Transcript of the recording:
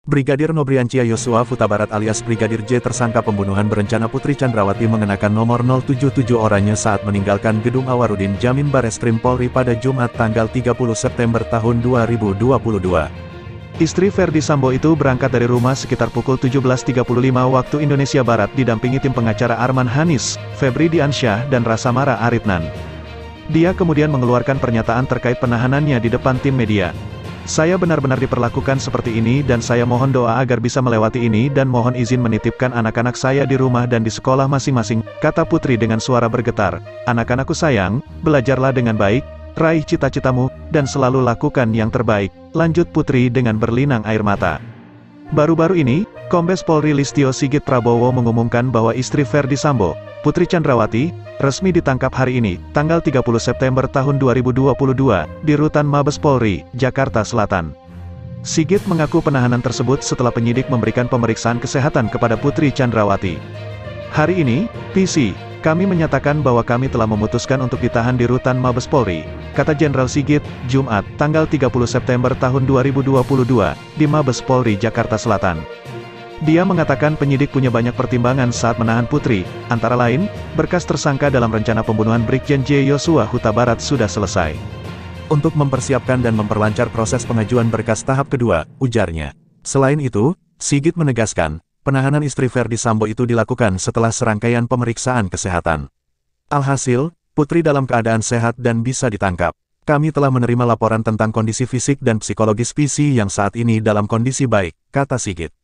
Brigadir Nobriancia Yosua Huta Barat alias Brigadir J tersangka pembunuhan berencana Putri Chandrawati mengenakan nomor 077 oranye saat meninggalkan gedung Awarudin Jamin Bareskrim Polri pada Jumat tanggal 30 September tahun 2022. Istri Ferdi Sambo itu berangkat dari rumah sekitar pukul 17.35 waktu Indonesia Barat didampingi tim pengacara Arman Hanis, Febri Diansyah dan Rasamara Aritnan. Dia kemudian mengeluarkan pernyataan terkait penahanannya di depan tim media. "Saya benar-benar diperlakukan seperti ini dan saya mohon doa agar bisa melewati ini dan mohon izin menitipkan anak-anak saya di rumah dan di sekolah masing-masing," kata Putri dengan suara bergetar. "Anak-anakku sayang, belajarlah dengan baik, raih cita-citamu, dan selalu lakukan yang terbaik," lanjut Putri dengan berlinang air mata. Baru-baru ini, Kombes Polri Listio Sigit Prabowo mengumumkan bahwa istri Ferdi Sambo, Putri Chandrawati, resmi ditangkap hari ini, tanggal 30 September tahun 2022, di Rutan Mabes Polri, Jakarta Selatan. Sigit mengaku penahanan tersebut setelah penyidik memberikan pemeriksaan kesehatan kepada Putri Chandrawati. "Hari ini, PC, kami menyatakan bahwa kami telah memutuskan untuk ditahan di Rutan Mabes Polri," kata Jenderal Sigit, Jumat, tanggal 30 September tahun 2022, di Mabes Polri, Jakarta Selatan. Dia mengatakan penyidik punya banyak pertimbangan saat menahan Putri, antara lain, berkas tersangka dalam rencana pembunuhan Brigjen J Yosua Huta Barat sudah selesai. "Untuk mempersiapkan dan memperlancar proses pengajuan berkas tahap kedua," ujarnya. Selain itu, Sigit menegaskan, penahanan istri Ferdi Sambo itu dilakukan setelah serangkaian pemeriksaan kesehatan. "Alhasil, Putri dalam keadaan sehat dan bisa ditangkap. Kami telah menerima laporan tentang kondisi fisik dan psikologis PC yang saat ini dalam kondisi baik," kata Sigit.